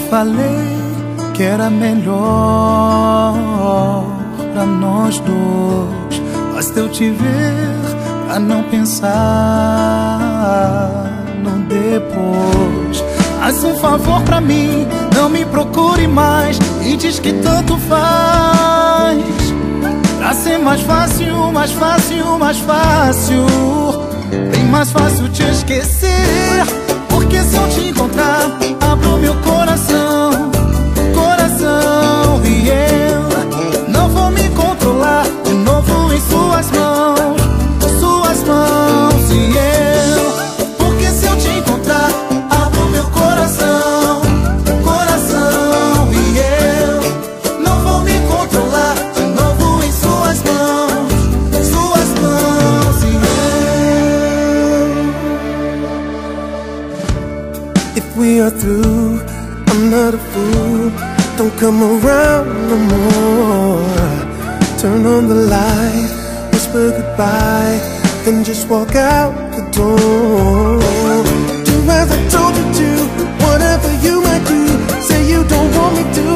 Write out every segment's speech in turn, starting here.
falei que era melhor pra nós dois. Basta eu te ver pra não pensar no depois. Faz um favor pra mim, não me procure mais e diz que tanto faz. Pra ser mais fácil, mais fácil, mais fácil, bem mais fácil te esquecer. Porque se eu te encontrar, abro meu coração, coração, e eu não vou me controlar de novo em suas mãos, suas mãos, e eu. Porque se eu te encontrar, abro meu coração, coração, e eu não vou me controlar de novo em suas mãos, suas mãos, e eu. If we are through, I'm not a fool. Don't come around no more. Turn on the light, whisper goodbye, then just walk out the door. Do as I told you to, whatever you might do, say you don't want me to.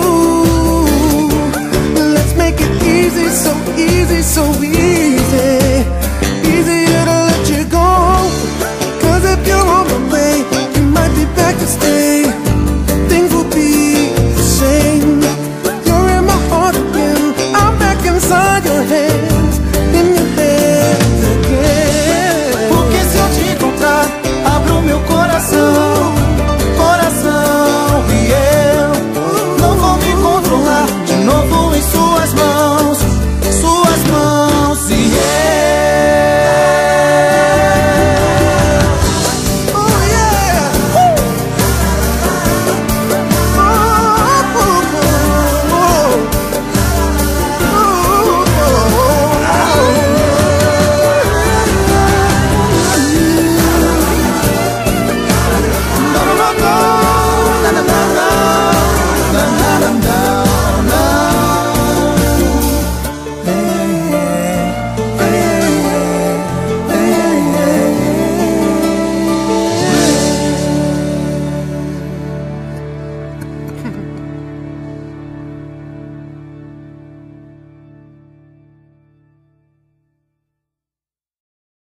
Let's make it easy, so easy, so easy. Easier to let you go. Cause if you're on the way, you might be back to stay.